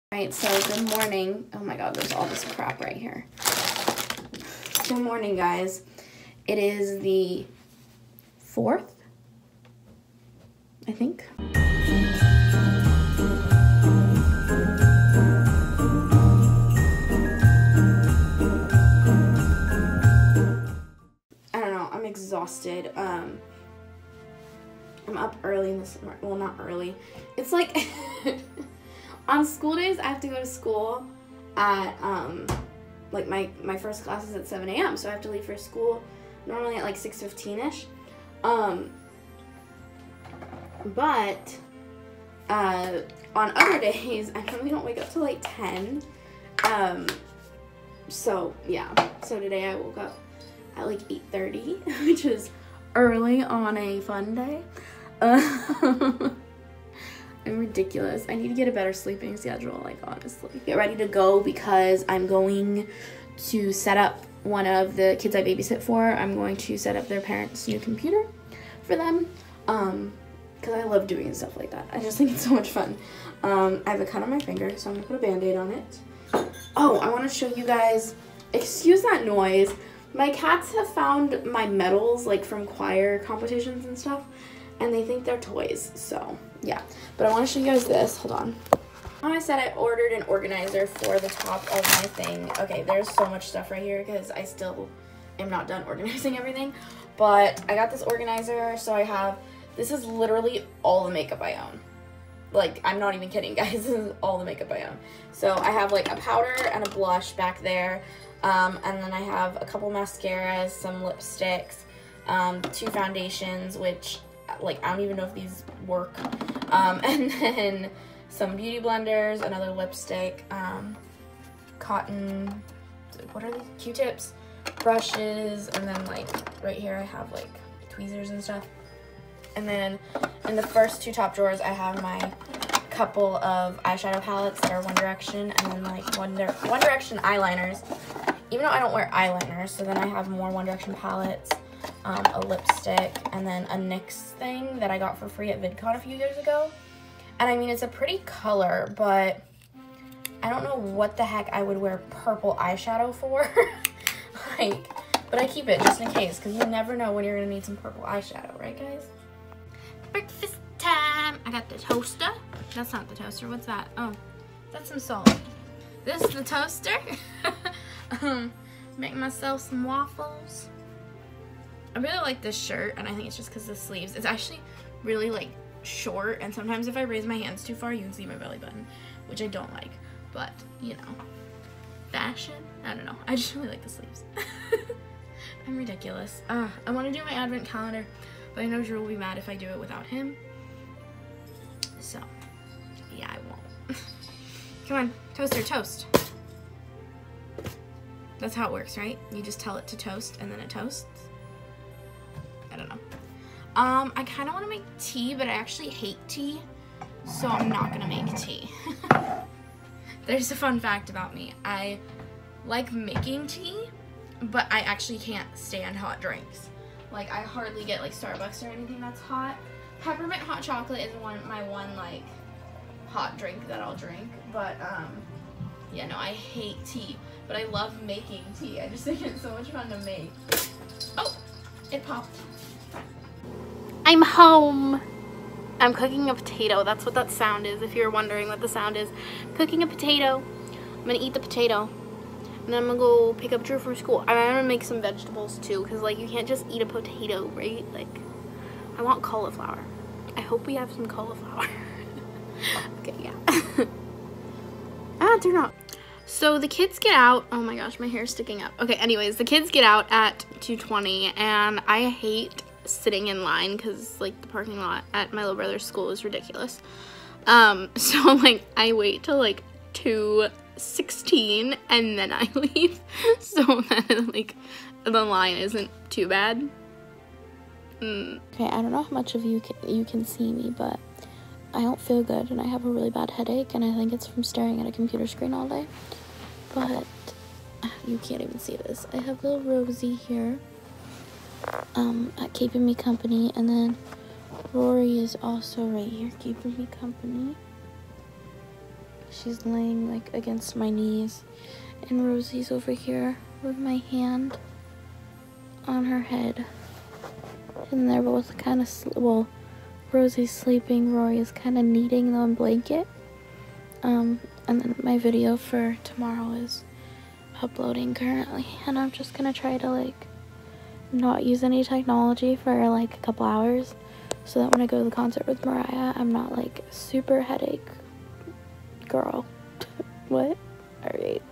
Alright, so good morning. Oh my god, there's all this crap right here. Good morning, guys. It is the 4th, I think. I don't know, I'm exhausted. I'm up early in this, well, not early. It's like, on school days, I have to go to school at, like, my first class is at 7 a.m., so I have to leave for school normally at, like, 6:15-ish. But, on other days, I normally don't wake up till, like, 10. So, yeah. So today I woke up at, like, 8:30, which is early on a fun day. I'm ridiculous. I need to get a better sleeping schedule, like, honestly. Get ready to go because I'm going to set up one of the kids I babysit for. I'm going to set up their parents' new computer for them, because I love doing stuff like that. I just think it's so much fun. I have a cut on my finger, so I'm gonna put a band-aid on it. Oh, I want to show you guys, excuse that noise. My cats have found my medals, like, from choir competitions and stuff, and they think they're toys, so yeah. But I want to show you guys this. Hold on. I said I ordered an organizer for the top of my thing. Okay, there's so much stuff right here because I still am not done organizing everything. But I got this organizer, so I have, this is literally all the makeup I own. Like, I'm not even kidding, guys. This is all the makeup I own. So I have, like, a powder and a blush back there. And then I have a couple mascaras, some lipsticks, 2 foundations, which, like, I don't even know if these work. And then some beauty blenders, another lipstick, cotton, what are these? Q-tips, brushes, and then, like, right here I have, like, tweezers and stuff. And then in the first 2 top drawers, I have my couple of eyeshadow palettes that are One Direction, and then, like, One Direction eyeliners, even though I don't wear eyeliner. So then I have more One Direction palettes, a lipstick, and then a NYX thing that I got for free at VidCon a few years ago. And I mean, it's a pretty color, but I don't know what the heck I would wear purple eyeshadow for. Like, but I keep it just in case, because you never know when you're gonna need some purple eyeshadow, right, guys? Breakfast time. I got the toaster. That's not the toaster. What's that? Oh, that's some salt. This is the toaster. Make myself some waffles. I really like this shirt, and I think it's just because the sleeves. It's actually really, like, short, and sometimes if I raise my hands too far, you can see my belly button, which I don't like. But, you know, fashion? I don't know. I just really like the sleeves. I'm ridiculous. I want to do my advent calendar, but I know Drew will be mad if I do it without him. So, yeah, I won't. Come on, toaster, toast. That's how it works, right? You just tell it to toast, and then it toasts. I don't know. I kind of want to make tea, but I actually hate tea, so I'm not going to make tea. There's a fun fact about me. I like making tea, but I actually can't stand hot drinks. Like, I hardly get, like, Starbucks or anything that's hot. Peppermint hot chocolate is my one, like, hot drink that I'll drink. But, yeah, no, I hate tea. But I love making tea. I just think it's so much fun to make. Oh, it popped. I'm home. I'm cooking a potato. That's what that sound is, if you're wondering what the sound is. Cooking a potato. I'm gonna eat the potato. And then I'm gonna go pick up Drew from school. I'm gonna make some vegetables too, because, like, you can't just eat a potato, right? Like, I want cauliflower. I hope we have some cauliflower. Okay, yeah. They're not. So the kids get out. Oh my gosh, my hair's sticking up. Okay, anyways, the kids get out at 2:20, and I hate sitting in line because, like, the parking lot at my little brother's school is ridiculous. So, like, I wait till, like, 2:16 and then I leave so that, like, the line isn't too bad. Okay, I don't know how much of you can see me, but I don't feel good and I have a really bad headache, and I think it's from staring at a computer screen all day. But you can't even see this. I have little Rosie here at keeping me company, and then Rory is also right here keeping me company. She's laying like against my knees, and Rosie's over here with my hand on her head. And they're both kind of, well, Rosie's sleeping, Rory is kind of kneading the blanket. And then my video for tomorrow is uploading currently, and I'm just gonna try to like not use any technology for like a couple hours, so that when I go to the concert with Mariah, I'm not like super headache girl. What? Alright.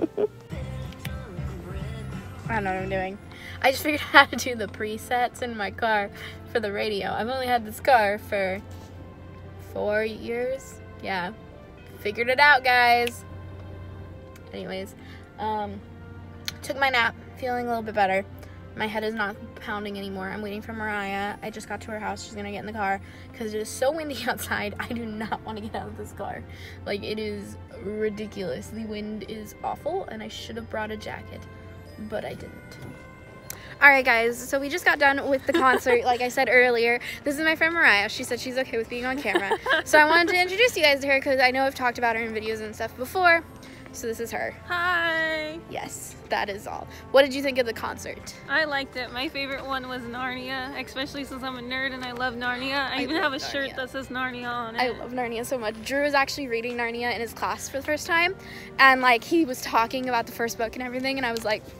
I don't know what I'm doing. I just figured out how to do the presets in my car for the radio. I've only had this car for 4 years. Yeah. Figured it out, guys. Anyways, took my nap, feeling a little bit better. My head is not pounding anymore. I'm waiting for Mariah. I just got to her house. She's gonna get in the car because it is so windy outside. I do not want to get out of this car. Like, it is ridiculous. The wind is awful, and I should have brought a jacket, but I didn't. Alright guys, so we just got done with the concert. Like I said earlier, this is my friend Mariah. She said she's okay with being on camera. So I wanted to introduce you guys to her because I know I've talked about her in videos and stuff before. So this is her. Hi! Yes, that is all. What did you think of the concert? I liked it. My favorite one was Narnia, especially since I'm a nerd and I love Narnia. I even have a shirt that says Narnia on it. I love Narnia so much. Drew was actually reading Narnia in his class for the first time, and like he was talking about the first book and everything, and I was like,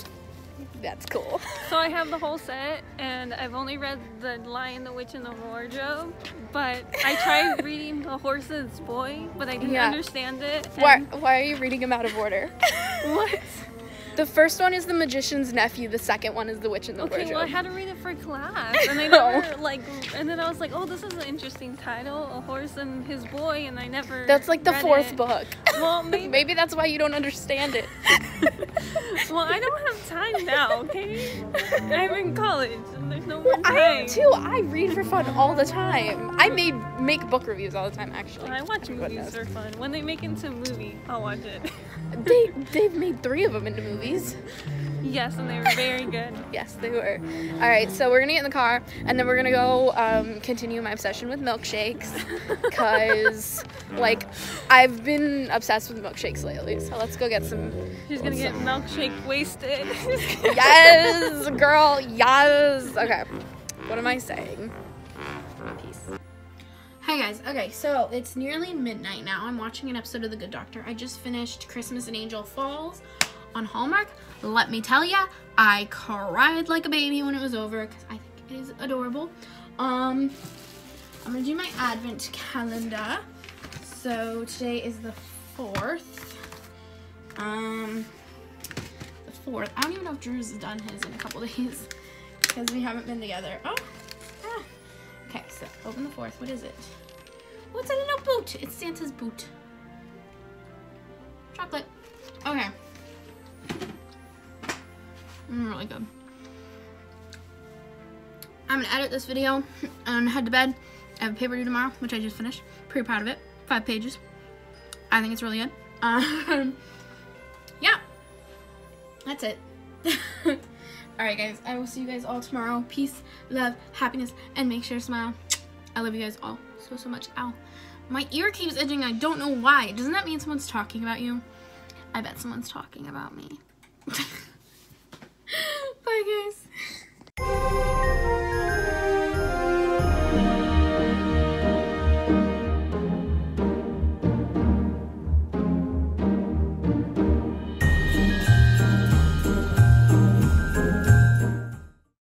that's cool. So I have the whole set, and I've only read The Lion, the Witch, and the Wardrobe, but I tried reading The Horse's Boy, but I didn't understand it. Why are you reading them out of order? What? The first one is The Magician's Nephew, the second one is The Witch and the Wardrobe. Okay, well I had to read it for class, and I never, like, and then I was like, oh, this is an interesting title, A Horse and His Boy, and I never That's like the fourth book. Well, maybe that's why you don't understand it. Well, I don't have time now, okay? I'm in college, and there's no more time. I am too. I read for fun all the time. I make book reviews all the time, actually. I watch movies for fun. When they make it into a movie, I'll watch it. They've made 3 of them into movies. Yes, and they were very good. Yes, they were. Alright, so we're gonna get in the car, and then we're gonna go continue my obsession with milkshakes, because, like, I've been obsessed with milkshakes lately, so let's go get some. She's gonna get milkshake wasted. Yes, girl, yes. Okay, what am I saying? Peace. Hi guys, okay, so it's nearly midnight now. I'm watching an episode of The Good Doctor. I just finished Christmas in Angel Falls on Hallmark. Let me tell ya, I cried like a baby when it was over because I think it is adorable. I'm gonna do my advent calendar. So today is the 4th. The 4th. I don't even know if Drew's has done his in a couple days because we haven't been together. Oh. Okay, so open the 4th. What is it? Oh, it's a little boot. It's Santa's boot. Chocolate. Okay. Really good. I'm gonna edit this video and head to bed. I have a paper due tomorrow, which I just finished. Pretty proud of it. 5 pages. I think it's really good. Yeah. That's it. Alright guys, I will see you guys all tomorrow. Peace, love, happiness, and make sure to smile. I love you guys all so much. Ow. My ear keeps itching. I don't know why. Doesn't that mean someone's talking about you? I bet someone's talking about me. Bye guys.